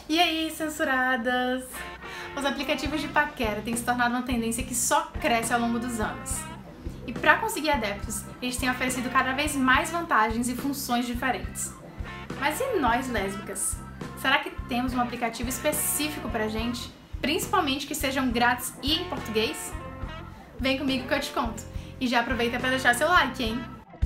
E aí, censuradas? Os aplicativos de paquera têm se tornado uma tendência que só cresce ao longo dos anos. E para conseguir adeptos, eles têm oferecido cada vez mais vantagens e funções diferentes. Mas e nós, lésbicas? Será que temos um aplicativo específico pra gente? Principalmente que sejam grátis e em português? Vem comigo que eu te conto. E já aproveita para deixar seu like, hein?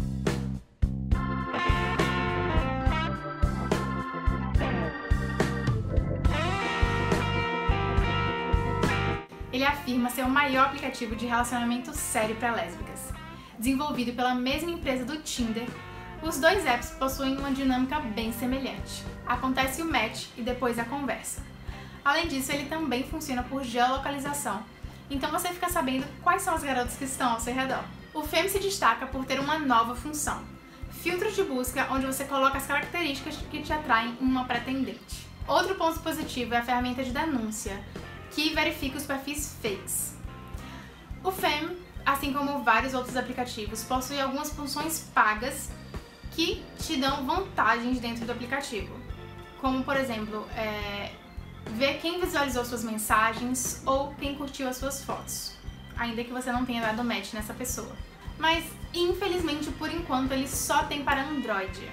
Ele afirma ser o maior aplicativo de relacionamento sério para lésbicas. Desenvolvido pela mesma empresa do Tinder, os dois apps possuem uma dinâmica bem semelhante. Acontece o match e depois a conversa. Além disso, ele também funciona por geolocalização, então você fica sabendo quais são as garotas que estão ao seu redor. O Femme se destaca por ter uma nova função: filtro de busca, onde você coloca as características que te atraem em uma pretendente. Outro ponto positivo é a ferramenta de denúncia, que verifica os perfis fakes. O Femme, assim como vários outros aplicativos, possui algumas funções pagas que te dão vantagens dentro do aplicativo, como por exemplo, ver quem visualizou suas mensagens ou quem curtiu as suas fotos, ainda que você não tenha dado match nessa pessoa. Mas infelizmente por enquanto ele só tem para Android.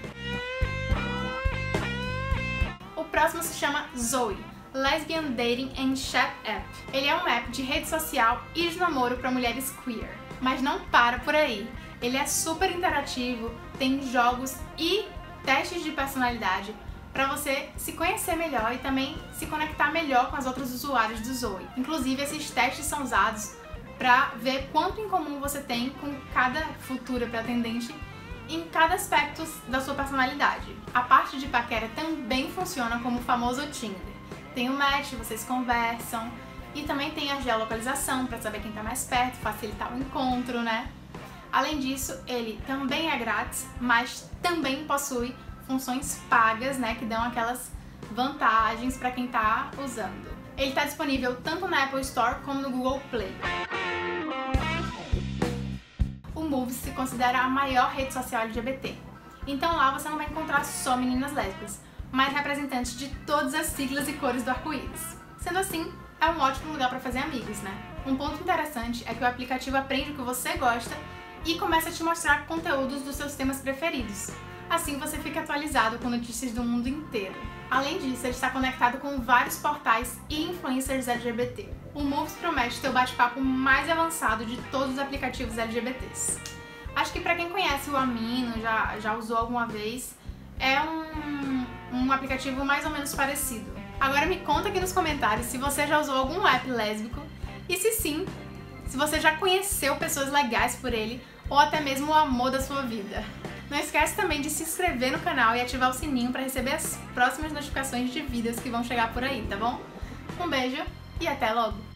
O próximo se chama Zoe, Lesbian Dating and Chat App. Ele é um app de rede social e de namoro para mulheres queer. Mas não para por aí. Ele é super interativo, tem jogos e testes de personalidade para você se conhecer melhor e também se conectar melhor com as outras usuárias do Zoe. Inclusive, esses testes são usados para ver quanto em comum você tem com cada futura pretendente em cada aspecto da sua personalidade. A parte de paquera também funciona como o famoso Tinder. Tem o match, vocês conversam, e também tem a geolocalização para saber quem está mais perto, facilitar o encontro, né? Além disso, ele também é grátis, mas também possui funções pagas, né, que dão aquelas vantagens para quem está usando. Ele está disponível tanto na Apple Store como no Google Play. O Moves se considera a maior rede social LGBT, então lá você não vai encontrar só meninas lésbicas, mas representantes de todas as siglas e cores do arco-íris. Sendo assim, é um ótimo lugar para fazer amigos, né? Um ponto interessante é que o aplicativo aprende o que você gosta e começa a te mostrar conteúdos dos seus temas preferidos. Assim você fica atualizado com notícias do mundo inteiro. Além disso, ele está conectado com vários portais e influencers LGBT. O Moves promete ter o bate-papo mais avançado de todos os aplicativos LGBTs. Acho que para quem conhece o Amino, já usou alguma vez, é um aplicativo mais ou menos parecido. Agora me conta aqui nos comentários se você já usou algum app lésbico e se sim, se você já conheceu pessoas legais por ele ou até mesmo o amor da sua vida. Não esquece também de se inscrever no canal e ativar o sininho para receber as próximas notificações de vídeos que vão chegar por aí, tá bom? Um beijo e até logo!